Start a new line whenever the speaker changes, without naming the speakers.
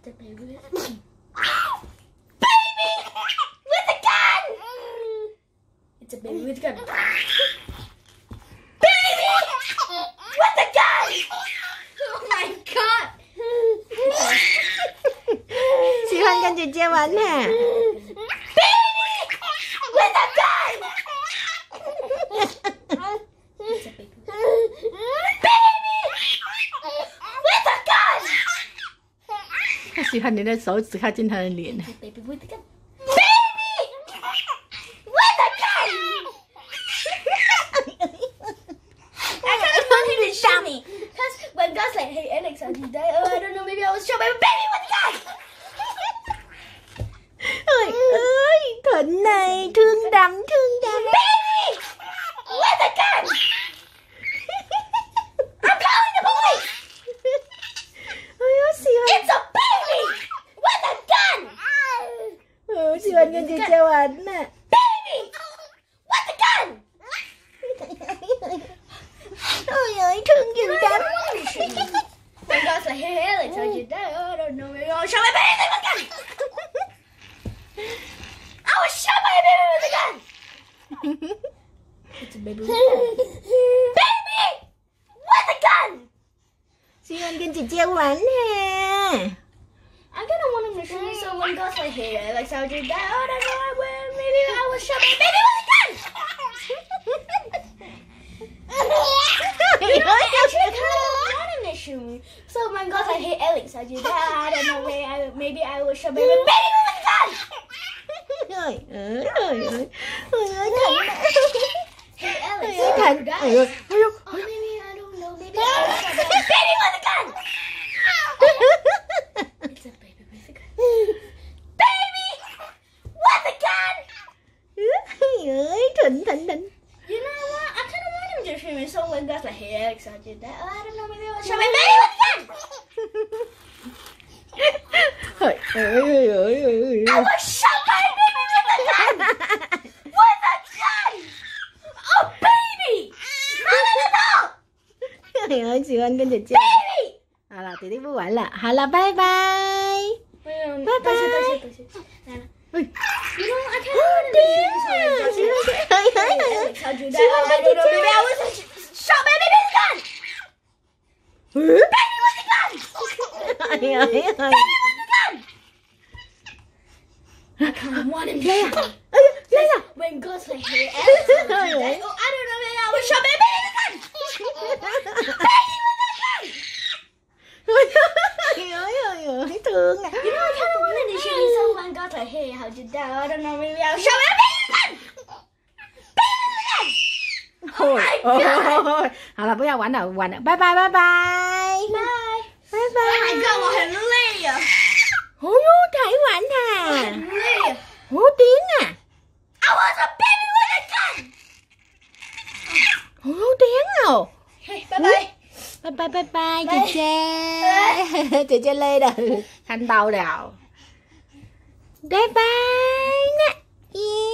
a baby with a gun. Baby with a gun. It's a baby with a gun. Baby with a gun. Oh my god.
喜欢跟姐姐玩呢。
Baby with a gun. It's a baby. Baby with a gun.
他喜欢你的手指靠近他的脸。
Baby with a gun. Baby with a gun. I kind of want him to shoot me. Because when God's like, hey Alex, how'd you die? Oh, I don't know, maybe I was shot by a baby with a gun.
Ôi ơi, Thuận này thương đắm.
Baby with a gun. I'm calling the police.
Ôi ơi, siêu.
It's a baby with a gun.
Siêu anh跟姐姐玩呢。
Baby with a gun.
Ôi ơi, thương dữ lắm.
When God's like, hey Alex, how'd you die? Oh, I don't know, maybe I was shot by a baby with a gun. I was shot by a baby with a gun. It's a baby with a gun. Baby with a gun.
Siêu anh跟姐姐玩呢。
I kind of want him to shoot me, so when God's like, hey Alex, how'd you die? Oh, I don't know, maybe I was shot by a baby with a gun. You know, I actually kind of want him to shoot me. So when God's like, hey Alex, how'd you die? I don't know, maybe I was shot by a baby with a gun.
Ôi ơi, Thuận.
Hey Alex,
Ôi ơi, Thuận. Ôi ơi,
oh, maybe I don't know. Maybe I was shot by a baby with a gun. It's a baby with a gun. Baby with a gun.
Ôi ơi, Thuận.
You know what? I kind of want him to shoot me. So when God's like, hey Alex, how'd you die? Oh, I don't know. Maybe I was shot by a baby with a gun.
Ôi.
I was shot by a baby with a gun. With a gun. A baby. Not an adult.
Ôi ơi, siêu anh跟姐姐。
Baby.
好了，弟弟不玩了。好了，拜拜。拜拜。
You know, I kind of want to be Alex, how'd you die? Oh, I don't know. Maybe I was shot by a baby with a gun. Baby with a gun. Baby with a gun. I kind of want him to shoot me. When God's like, hey, Alex, how'd you die? Oh, I don't know. Maybe I was shot by a baby with a gun. Baby with a gun.
Ôi, thương à.
You know, I kind of wanted to shoot me. So when God's like, hey, how'd you die? I don't know. Maybe I was shot by a baby with a gun. Baby with a gun. Oh my God.
好了，不要玩了，拜拜。
Bye. Oh my God, 我很累呀。
Ôi ôi, Thải玩
我
啊。
很累呀。
好tiếng à.
I was a baby with a gun.
Hổ tiếng rồi.
Hey, bye bye.
Bye bye chị Che. Chị Che Lê rồi. Khanh tàu đào. Bye bye nè.